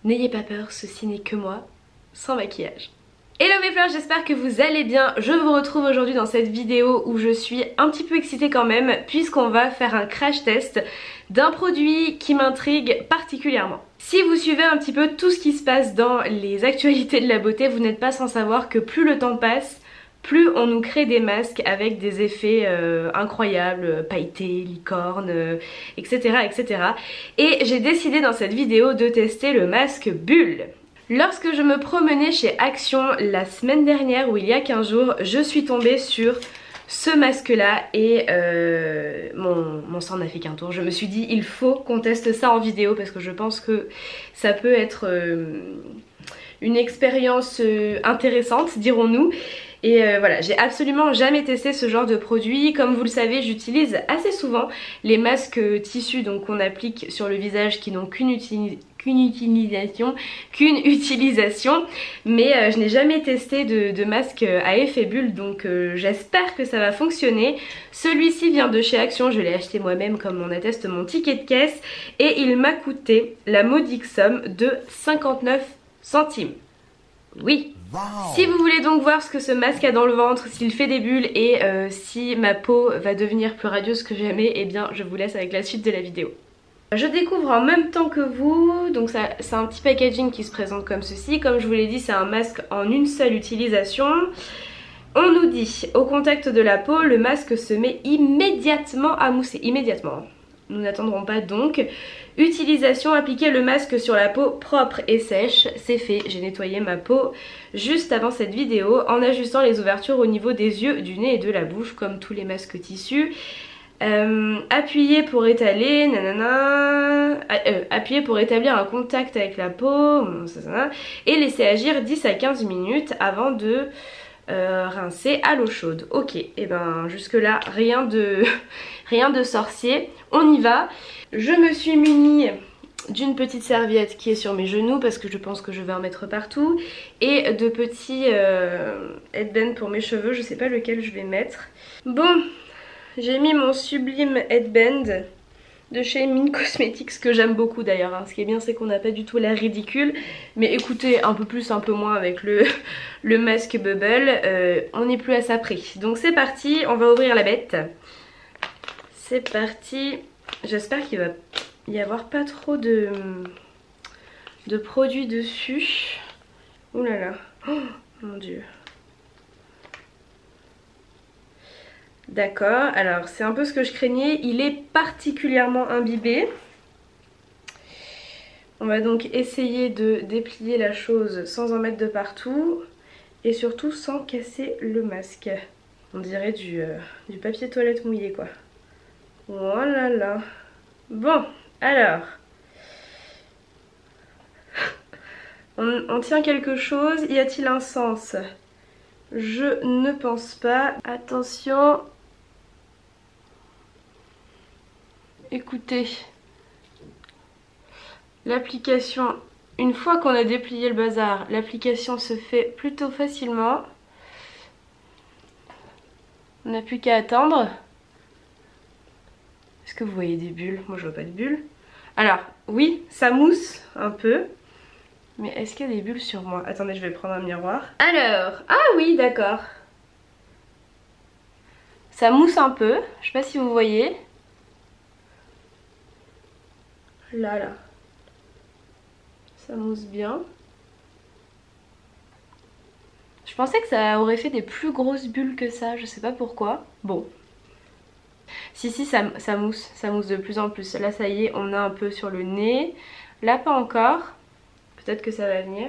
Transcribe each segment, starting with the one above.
N'ayez pas peur, ceci n'est que moi, sans maquillage. Hello mes fleurs, j'espère que vous allez bien. Je vous retrouve aujourd'hui dans cette vidéo où je suis un petit peu excitée quand même, puisqu'on va faire un crash test d'un produit qui m'intrigue particulièrement. Si vous suivez un petit peu tout ce qui se passe dans les actualités de la beauté, vous n'êtes pas sans savoir que plus le temps passe, plus on nous crée des masques avec des effets incroyables, pailletés, licornes, etc., etc. Et j'ai décidé dans cette vidéo de tester le masque Bulle. Lorsque je me promenais chez Action la semaine dernière ou il y a 15 jours, je suis tombée sur ce masque là et mon sang n'a fait qu'un tour. Je me suis dit il faut qu'on teste ça en vidéo parce que je pense que ça peut être une expérience intéressante, dirons-nous. Et voilà, j'ai absolument jamais testé ce genre de produit. Comme vous le savez, j'utilise assez souvent les masques tissus donc qu'on applique sur le visage qui n'ont qu'une utilisation, mais je n'ai jamais testé de masque à effet bulle, donc j'espère que ça va fonctionner. Celui-ci vient de chez Action, je l'ai acheté moi-même comme on atteste mon ticket de caisse, et il m'a coûté la modique somme de 59 centimes. Oui. Wow. Si vous voulez donc voir ce que ce masque a dans le ventre, s'il fait des bulles et si ma peau va devenir plus radieuse que jamais, eh bien je vous laisse avec la suite de la vidéo. Je découvre en même temps que vous, donc c'est un petit packaging qui se présente comme ceci. Comme je vous l'ai dit, c'est un masque en une seule utilisation. On nous dit, au contact de la peau, le masque se met immédiatement à mousser. Immédiatement. Nous n'attendrons pas donc. Utilisation, appliquer le masque sur la peau propre et sèche. C'est fait, j'ai nettoyé ma peau juste avant cette vidéo en ajustant les ouvertures au niveau des yeux, du nez et de la bouche comme tous les masques tissus. Appuyer pour étaler, nanana, appuyer pour établir un contact avec la peau, et laisser agir 10 à 15 minutes avant de rincer à l'eau chaude. Ok, et ben jusque là rien de sorcier, on y va. Je me suis munie d'une petite serviette qui est sur mes genoux parce que je pense que je vais en mettre partout, et de petits headbands pour mes cheveux, je sais pas lequel je vais mettre. Bon, j'ai mis mon sublime headband de chez Mine Cosmetics que j'aime beaucoup d'ailleurs, hein. Ce qui est bien c'est qu'on n'a pas du tout l'air ridicule, mais écoutez, un peu plus un peu moins avec le masque Bubble, on n'est plus à ça près. Donc c'est parti, on va ouvrir la bête. C'est parti, j'espère qu'il va y avoir pas trop de produits dessus. Ouh là là, oh mon dieu. D'accord, alors c'est un peu ce que je craignais, il est particulièrement imbibé. On va donc essayer de déplier la chose sans en mettre de partout et surtout sans casser le masque. On dirait du papier toilette mouillé quoi. Oh là là. Bon, alors. On tient quelque chose, y a-t-il un sens? Je ne pense pas. Attention. Écoutez, l'application, une fois qu'on a déplié le bazar, l'application se fait plutôt facilement. On n'a plus qu'à attendre. Est-ce que vous voyez des bulles? Moi je vois pas de bulles. Alors, oui, ça mousse un peu. Mais est-ce qu'il y a des bulles sur moi? Attendez, je vais prendre un miroir. Alors, ah oui, d'accord. Ça mousse un peu, je sais pas si vous voyez. Là, ça mousse bien. Je pensais que ça aurait fait des plus grosses bulles que ça, je sais pas pourquoi. Bon. Si, ça mousse de plus en plus. Là, ça y est, on a un peu sur le nez. Là, pas encore. Peut-être que ça va venir.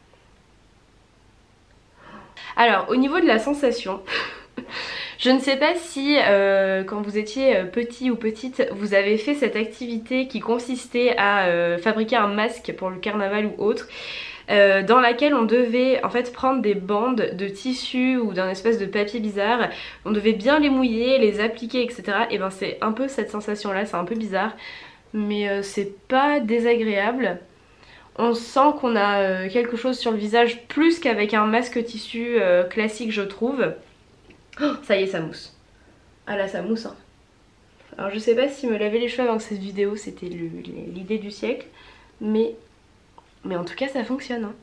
Alors, au niveau de la sensation... Je ne sais pas si quand vous étiez petit ou petite, vous avez fait cette activité qui consistait à fabriquer un masque pour le carnaval ou autre, dans laquelle on devait en fait prendre des bandes de tissu ou d'un espèce de papier bizarre, on devait bien les mouiller, les appliquer, etc. Et ben c'est un peu cette sensation là, c'est un peu bizarre, mais c'est pas désagréable. On sent qu'on a quelque chose sur le visage plus qu'avec un masque tissu classique je trouve. Oh, ça y est, ça mousse. Ah là, ça mousse hein. Alors je sais pas si me laver les cheveux avant cette vidéo c'était l'idée du siècle, mais Mais en tout cas ça fonctionne hein.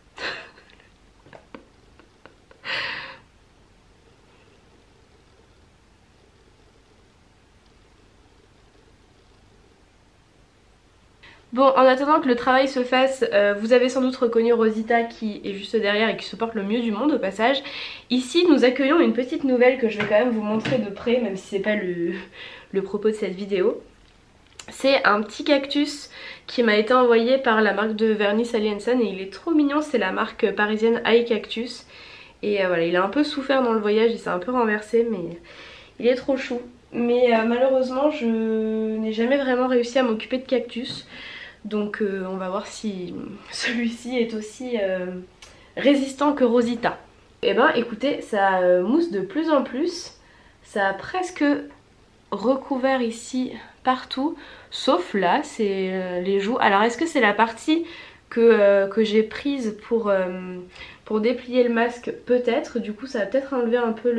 Bon, en attendant que le travail se fasse, vous avez sans doute reconnu Rosita qui est juste derrière et qui se porte le mieux du monde au passage. Ici, nous accueillons une petite nouvelle que je vais quand même vous montrer de près, même si c'est pas le propos de cette vidéo. C'est un petit cactus qui m'a été envoyé par la marque de vernis Sally Hansen et il est trop mignon, c'est la marque parisienne High Cactus. Et voilà, il a un peu souffert dans le voyage, il s'est un peu renversé, mais il est trop chou. Mais malheureusement, je n'ai jamais vraiment réussi à m'occuper de cactus. Donc on va voir si celui-ci est aussi résistant que Rosita. Et ben écoutez, ça mousse de plus en plus. Ça a presque recouvert ici partout. Sauf là, c'est les joues. Alors est-ce que c'est la partie que j'ai prise pour déplier le masque? Peut-être. Du coup ça va peut-être enlever un peu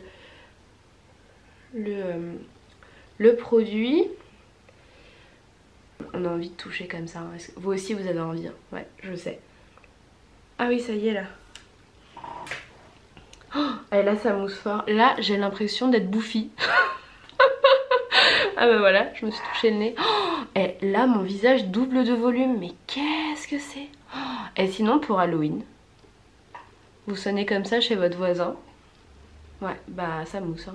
le produit. On a envie de toucher comme ça. Vous aussi vous avez envie hein. Ouais, je sais. Ah oui, ça y est là. Oh, et là ça mousse fort. Là j'ai l'impression d'être bouffie. Ah bah voilà, je me suis touché le nez. Oh, et là mon visage double de volume. Mais qu'est-ce que c'est? Oh, et sinon pour Halloween, vous sonnez comme ça chez votre voisin. Ouais, bah ça mousse hein.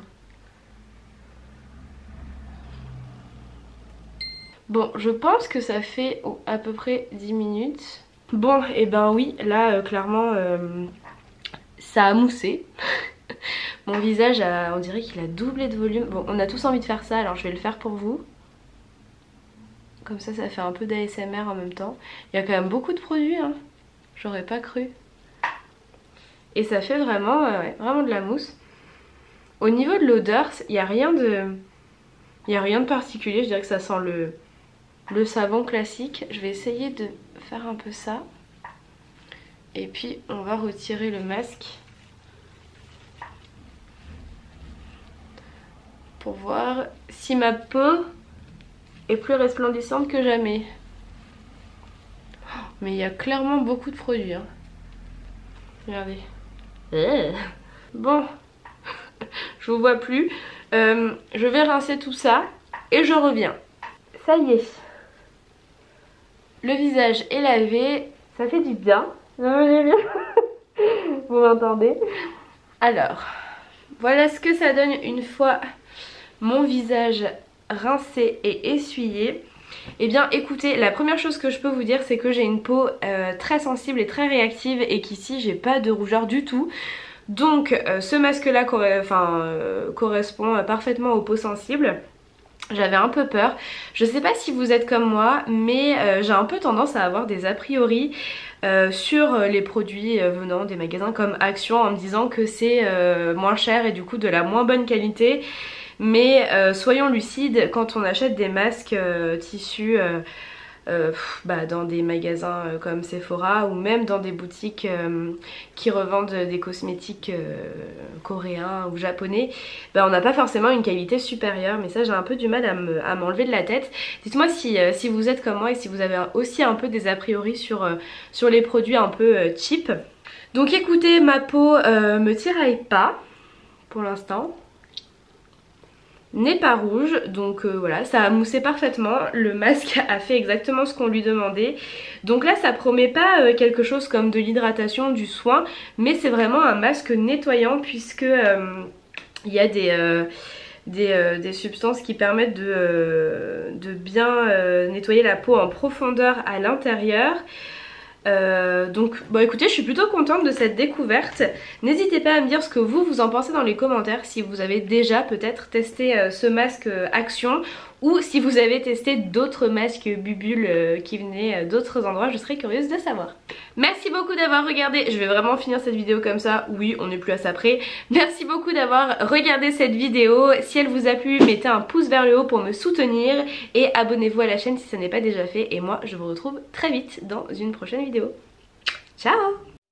Bon, je pense que ça fait à peu près 10 minutes. Bon, et ben oui, là clairement ça a moussé. Mon visage, on dirait qu'il a doublé de volume. Bon, on a tous envie de faire ça, alors je vais le faire pour vous. Comme ça, ça fait un peu d'ASMR en même temps. Il y a quand même beaucoup de produits, hein. J'aurais pas cru. Et ça fait vraiment, ouais, vraiment de la mousse. Au niveau de l'odeur, il n'y a rien de particulier. Je dirais que ça sent le savon classique. Je vais essayer de faire un peu ça. Et puis, on va retirer le masque. Pour voir si ma peau est plus resplendissante que jamais. Mais il y a clairement beaucoup de produits hein. Regardez. Bon, je vous vois plus. Je vais rincer tout ça et je reviens. Ça y est. Le visage est lavé. Ça fait du bien. Vous m'entendez? Alors, voilà ce que ça donne une fois mon visage rincé et essuyé. Eh bien écoutez, la première chose que je peux vous dire c'est que j'ai une peau très sensible et très réactive et qu'ici j'ai pas de rougeur du tout. Donc ce masque là correspond parfaitement aux peaux sensibles. J'avais un peu peur. Je sais pas si vous êtes comme moi, mais j'ai un peu tendance à avoir des a priori sur les produits venant des magasins comme Action en me disant que c'est moins cher et du coup de la moins bonne qualité. Mais soyons lucides, quand on achète des masques tissus dans des magasins comme Sephora ou même dans des boutiques qui revendent des cosmétiques coréens ou japonais, on n'a pas forcément une qualité supérieure. Mais ça j'ai un peu du mal à m'enlever de la tête. Dites-moi si vous êtes comme moi et si vous avez aussi un peu des a priori sur les produits un peu cheap. Donc écoutez, ma peau me tiraille pas pour l'instant. N'est pas rouge, donc voilà, ça a moussé parfaitement, le masque a fait exactement ce qu'on lui demandait. Donc là ça promet pas quelque chose comme de l'hydratation, du soin, mais c'est vraiment un masque nettoyant puisque il y a des substances qui permettent de bien nettoyer la peau en profondeur à l'intérieur. Donc bon écoutez, je suis plutôt contente de cette découverte. N'hésitez pas à me dire ce que vous en pensez dans les commentaires, si vous avez déjà peut-être testé ce masque Action ou si vous avez testé d'autres masques Bubule qui venaient d'autres endroits. Je serais curieuse de savoir. Merci beaucoup d'avoir regardé. Je vais vraiment finir cette vidéo comme ça. Oui, on n'est plus à ça près. Merci beaucoup d'avoir regardé cette vidéo. Si elle vous a plu, mettez un pouce vers le haut pour me soutenir et abonnez-vous à la chaîne si ce n'est pas déjà fait. Et moi, je vous retrouve très vite dans une prochaine vidéo. Ciao!